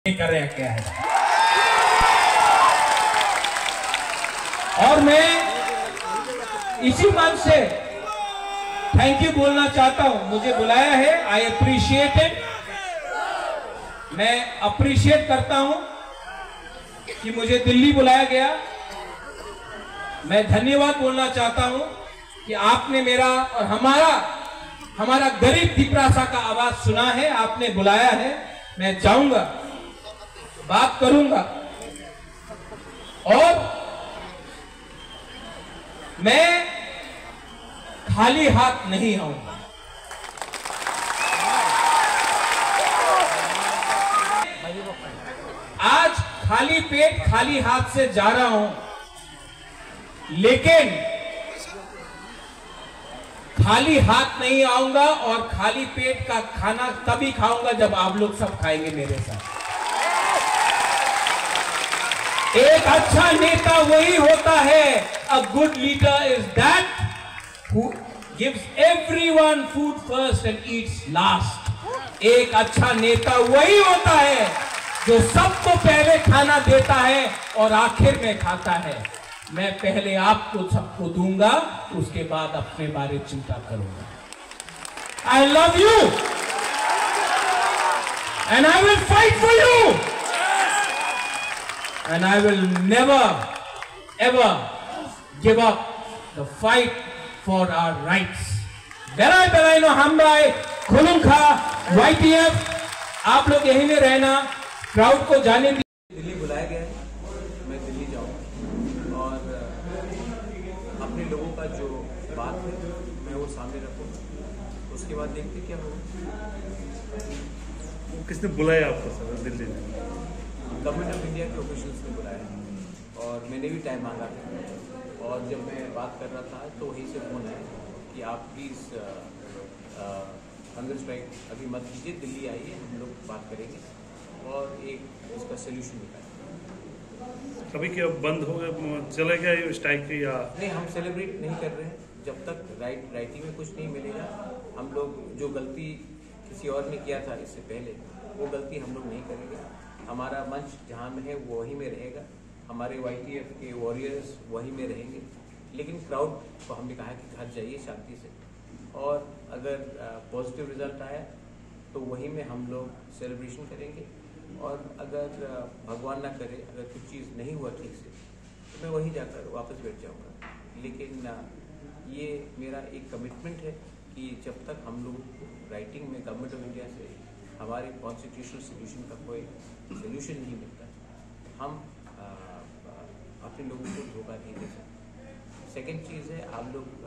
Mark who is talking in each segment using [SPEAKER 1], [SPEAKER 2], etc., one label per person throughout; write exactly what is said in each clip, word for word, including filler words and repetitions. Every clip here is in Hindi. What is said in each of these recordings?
[SPEAKER 1] कर रहे क्या है। और मैं इसी मंच से थैंक यू बोलना चाहता हूं। मुझे बुलाया है, आई अप्रिशिएट इट। मैं अप्रिशिएट करता हूं कि मुझे दिल्ली बुलाया गया। मैं धन्यवाद बोलना चाहता हूं कि आपने मेरा और हमारा हमारा गरीब दीपरासा का आवाज सुना है, आपने बुलाया है। मैं जाऊंगा, बात करूंगा और मैं खाली हाथ नहीं आऊंगा। आज खाली पेट खाली हाथ से जा रहा हूं, लेकिन खाली हाथ नहीं आऊंगा और खाली पेट का खाना तभी खाऊंगा जब आप लोग सब खाएंगे मेरे साथ। एक अच्छा नेता वही होता है, a good leader is that who gives everyone food first and eats last. एक अच्छा नेता वही होता है जो सबको पहले खाना देता है और आखिर में खाता है। मैं पहले आपको सबको दूंगा, उसके बाद अपने बारे में चिंता करूंगा। I love you and I will fight for you and I will never ever give up the fight for our rights. बेराय बेराय नो हमराय खुलुंखा वाईटीएफ। आप लोग यहीं में रहना, क्राउड को जाने दी।
[SPEAKER 2] दिल्ली बुलाया गया है, मैं दिल्ली जाऊंगा और अपने लोगों का जो बात है मैं वो सामने रखूंगा। उसके बाद देखते क्या होगा।
[SPEAKER 3] वो किसने बुलाया आपको सर दिल्ली में?
[SPEAKER 2] गवर्नमेंट ऑफ इंडिया के ऑफिशियल्स ने बुलाया और मैंने भी टाइम मांगा था। और जब मैं बात कर रहा था तो वहीं से फोन आया कि आप प्लीज़ हंगर स्ट्राइक अभी मत कीजिए, दिल्ली आइए, हम लोग बात करेंगे और एक उसका सोल्यूशन निकालेंगे।
[SPEAKER 3] कभी क्या बंद हो गया, चले गया स्ट्राइक की या
[SPEAKER 2] नहीं? हम सेलिब्रेट नहीं कर रहे हैं जब तक राइट राइटिंग में कुछ नहीं मिलेगा। हम लोग जो गलती किसी और ने किया था इससे पहले, वो गलती हम लोग नहीं करेंगे। हमारा मंच जहाँ में है वो वहीं में रहेगा, हमारे वाईटीएफ के वॉरियर्स वहीं में रहेंगे। लेकिन क्राउड को हमने कहा कि घर जाइए शांति से, और अगर पॉजिटिव रिजल्ट आया तो वहीं में हम लोग सेलिब्रेशन करेंगे। और अगर भगवान ना करे अगर कुछ चीज़ नहीं हुआ ठीक से तो मैं वहीं जाकर वापस बैठ जाऊंगा। लेकिन ये मेरा एक कमिटमेंट है कि जब तक हम लोग राइटिंग में गवर्नमेंट ऑफ इंडिया से हमारे कॉन्स्टिट्यूशनल सोल्यूशन का कोई सोल्यूशन नहीं मिलता, हम आ, आ, अपने लोगों को धोखा नहीं दे सकते। सेकेंड चीज़ है, आप लोग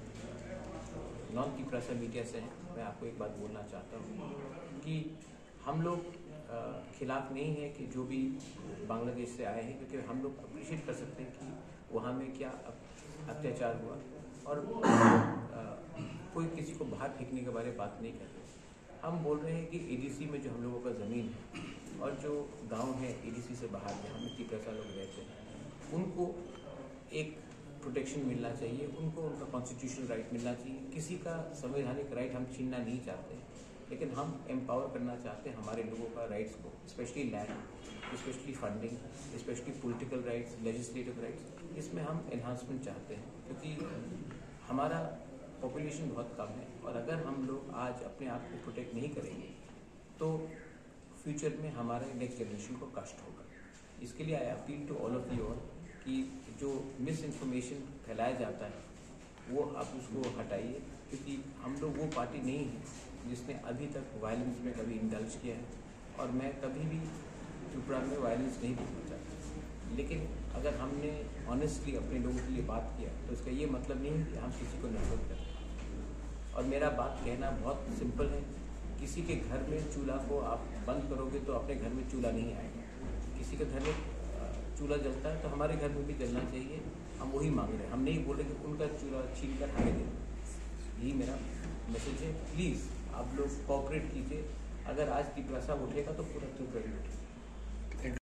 [SPEAKER 2] नॉन दीपरासा मीडिया से हैं, मैं आपको एक बात बोलना चाहता हूँ कि हम लोग खिलाफ नहीं है कि जो भी बांग्लादेश से आए हैं, क्योंकि हम लोग अप्रिशिएट कर सकते हैं कि वहाँ में क्या अत्याचार हुआ और आ, कोई किसी को बाहर फेंकने के बारे में बात नहीं कर रहे। हम बोल रहे हैं कि एडीसी में जो हम लोगों का ज़मीन है और जो गांव है एडीसी से बाहर जहाँ में दीपरासा लोग रहते हैं, उनको एक प्रोटेक्शन मिलना चाहिए, उनको उनका कॉन्स्टिट्यूशनल राइट मिलना चाहिए। किसी का संवैधानिक राइट हम छीनना नहीं चाहते हैं, लेकिन हम एम्पावर करना चाहते हैं हमारे लोगों का राइट्स को, specially land, specially funding, specially political rights, legislative rights. इसमें हम एनहांसमेंट चाहते हैं क्योंकि हमारा पॉपुलेशन बहुत कम है और अगर हम लोग आज अपने आप को प्रोटेक्ट नहीं करेंगे तो फ्यूचर में हमारे नेक्स्ट जनरेशन को कष्ट होगा। इसके लिए I appeal to all of you all कि जो मिस इन्फॉर्मेशन फैलाया जाता है वो आप उसको हटाइए, क्योंकि हम लोग वो पार्टी नहीं है जिसने अभी तक वायलेंस में कभी इंडल्ज किया है और मैं कभी भी त्रिपुरा में वायलेंस नहीं देखना चाहता। लेकिन अगर हमने ऑनेस्टली अपने लोगों के लिए बात किया तो इसका ये मतलब नहीं कि हम किसी को नफरत करें। और मेरा बात कहना बहुत सिंपल है, किसी के घर में चूल्हा को आप बंद करोगे तो अपने घर में चूल्हा नहीं आएगा। किसी के घर में चूल्हा जलता है तो हमारे घर में भी जलना चाहिए। हम वही मांग रहे हैं, हम नहीं बोल रहे कि उनका चूल्हा छीन कर हमें दें। यही मेरा मैसेज है। प्लीज़ आप लोग कोऑपरेट कीजिए। अगर आज दीपरासा उठेगा तो पूरा त्रिपुरा उठेगा।